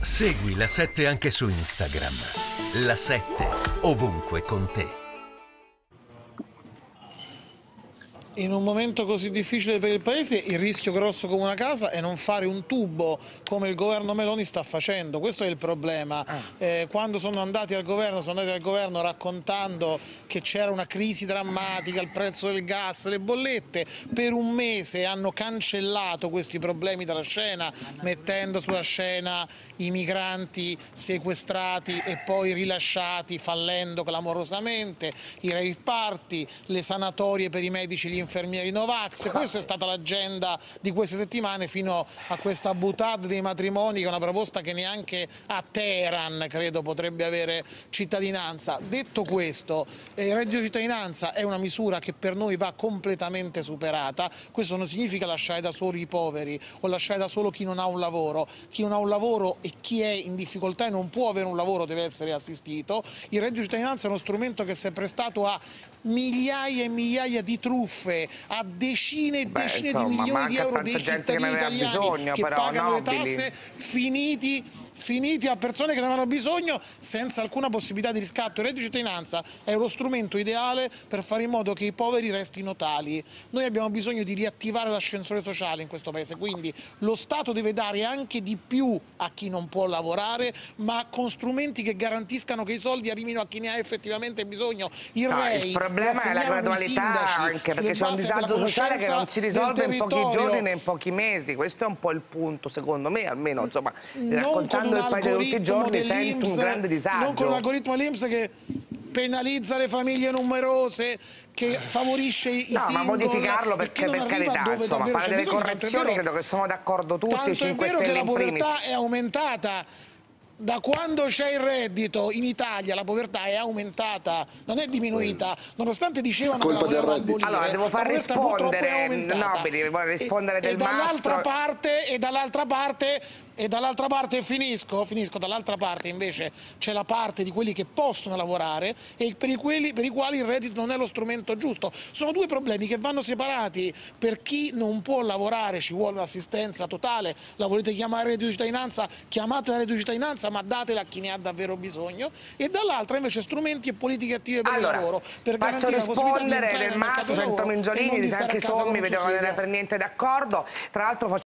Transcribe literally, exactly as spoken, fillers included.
Segui La sette anche su Instagram. La sette, ovunque con te. In un momento così difficile per il Paese il rischio grosso come una casa è non fare un tubo come il governo Meloni sta facendo. Questo è il problema. Ah. Eh, quando sono andati al governo, sono andati al governo raccontando che c'era una crisi drammatica, il prezzo del gas, le bollette, per un mese hanno cancellato questi problemi dalla scena, mettendo sulla scena i migranti sequestrati e poi rilasciati, fallendo clamorosamente, i rave party, le sanatorie per i medici e gli infermieri Novax. Questa è stata l'agenda di queste settimane fino a questa boutade dei matrimoni, che è una proposta che neanche a Teheran credo potrebbe avere cittadinanza. Detto questo, il reddito di cittadinanza è una misura che per noi va completamente superata. Questo non significa lasciare da soli i poveri o lasciare da solo chi non ha un lavoro. Chi non ha un lavoro e chi è in difficoltà e non può avere un lavoro deve essere assistito. Il reddito di cittadinanza è uno strumento che si è prestato a migliaia e migliaia di truffe, a decine e decine Beh, insomma, di milioni di euro dei cittadini italiani bisogno, che però, pagano nobili. le tasse finiti, finiti a persone che non hanno bisogno, senza alcuna possibilità di riscatto. Il reddito di cittadinanza è lo strumento ideale per fare in modo che i poveri restino tali. Noi abbiamo bisogno di riattivare l'ascensore sociale in questo paese, quindi lo Stato deve dare anche di più a chi non può lavorare, ma con strumenti che garantiscano che i soldi arrivino a chi ne ha effettivamente bisogno. Il no, Rei, il problema è la gradualità, anche perché c'è un disagio sociale che non si risolve in pochi giorni né in pochi mesi. Questo è un po' il punto, secondo me, almeno, insomma, raccontando il paese tutti i giorni sento un grande disagio. Non con l'algoritmo dell'I N P S che penalizza le famiglie numerose, che favorisce i no, single, ma modificarlo perché, per carità, insomma, fare delle correzioni, credo che siamo d'accordo tutti, i cinque Stelle in primis. La povertà è aumentata. Da quando c'è il reddito in Italia la povertà è aumentata, non è diminuita, nonostante dicevano che la volevano abolire. Allora devo far rispondere, Nobili, devo rispondere e, del e dall'altra mastro. parte e dall'altra parte e dall'altra parte finisco, finisco dall'altra parte invece c'è la parte di quelli che possono lavorare e per i, quelli, per i quali il reddito non è lo strumento giusto. Sono due problemi che vanno separati. Per chi non può lavorare ci vuole un'assistenza totale, la volete chiamare reddito di cittadinanza, chiamatela reddito di cittadinanza, ma datela a chi ne ha davvero bisogno, e dall'altra invece strumenti e politiche attive per allora, il lavoro, per faccio garantire la possibilità di rispondere entrare del nel mercato Masso, del lavoro sento Minzolini, e non di anche stare a casa Sommi, con un vedo che non sussidio. è per niente d'accordo. Tra l'altro